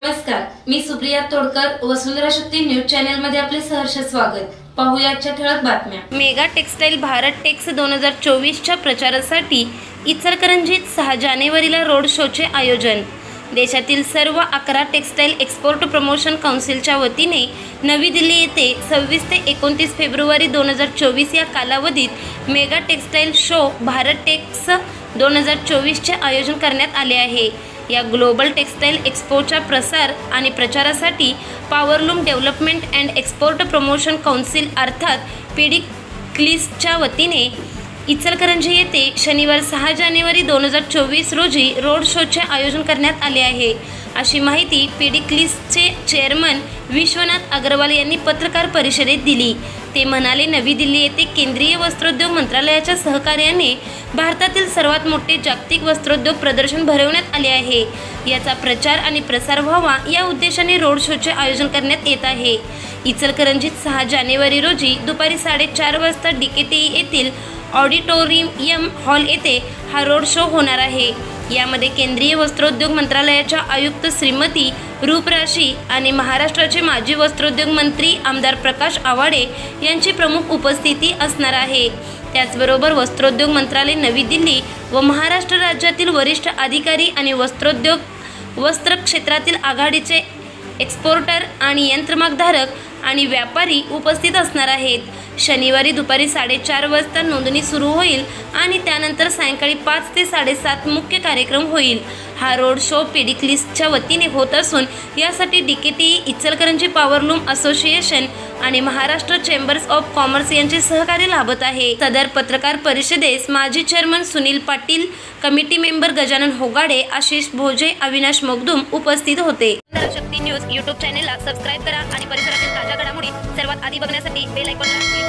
नमस्कार, मी Supriya Todkar, Vasundhara Shakti news channel मध्ये आपले सहर्ष स्वागत। पाहूया आजच्या ठळक बातम्या। मेगा टेक्सटाईल भारत टेक्स 2024 च्या प्रचारासाठी इचलकरंजीत 6 जानेवारीला रोड शोचे आयोजन। देशातील सर्व 11 टेक्सटाईल एक्सपोर्ट प्रमोशन काउन्सिलच्या वतीने नवी दिल्ली येथे 26 ते 29 फेब्रुवारी 2024 या कालावधीत mega textile show Bharat Tex 2024 चे आयोजन करण्यात आले आहे। या ग्लोबल टेक्सटाईल एक्सपोच्या प्रसार आणि प्रचारासाठी powerloom development and export promotion council अर्थात पीडीक्लिसच्या वतीने इचलकरंजी येथे शनिवार 6 जानेवारी 2024 रोजी रोड शोचे आयोजन करण्यात आले आहे, अशी माहिती पीडीक्लिसचे चेअरमन विश्वनाथ अग्रवाल यांनी पत्रकार परिषदेत दिली। ते म्हणाले, नवी दिल्ली येथे केंद्रीय वस्त्रोद्योग मंत्रालयाच्या सहकार्याने भारतातील सर्वात मोठे जागतिक वस्त्रोद्योग प्रदर्शन भरवण्यात आले आहे। याचा प्रचार आणि प्रसार व्हावा या उद्देशाने रोड शोचे आयोजन करण्यात येत आहे। इचलकरंजीत 6 जानेवारी रोजी दुपारी 4:30 वाजता डीकेटीई येथील ऑडिटोरियम हॉल येथे हा रोड शो होणार आहे। यामध्ये केंद्रीय वस्त्रोद्योग मंत्रालयाच्या आयुक्त श्रीमती रूपराशी आणि महाराष्ट्राचे माजी वस्त्रोद्योग मंत्री आमदार प्रकाश आवाडे यांची प्रमुख उपस्थिती असणार आहे। त्याचबरोबर वस्त्रोद्योग मंत्रालय नवी दिल्ली व महाराष्ट्र राज्यातील वरिष्ठ अधिकारी आणि वस्त्र क्षेत्रातील आघाडीचे एक्सपोर्टर आणि यंत्रमागधारक आणि व्यापारी उपस्थित असणार आहेत। शनिवारी दुपारी 4:30 वाजता नोंदणी सुरू होईल आणि त्यानंतर सायंकाळी 5 ते 7:30 मुख्य कार्यक्रम होईल। हा रोड शो पीडीक्लिसच्या वतीने होत असून यासाठी डीकेटीई, इचलकरंजी पॉवरलूम असोसिएशन आणि महाराष्ट्र चेंबर्स ऑफ कॉमर्स यांचे सहकार्य लाभत आहे। सदर पत्रकार परिषदेस माजी chairman Sunil Patil, committee member Gajanan Hogade, Ashish Bhoje, Avinash Magdum उपस्थित होते। शक्ती न्यूज यूट्यूब चॅनेलला सबस्क्राइब करा आणि परिसरातील ताज्या घडामोडी सर्वात आधी बघण्यासाठी बेल आयकॉनला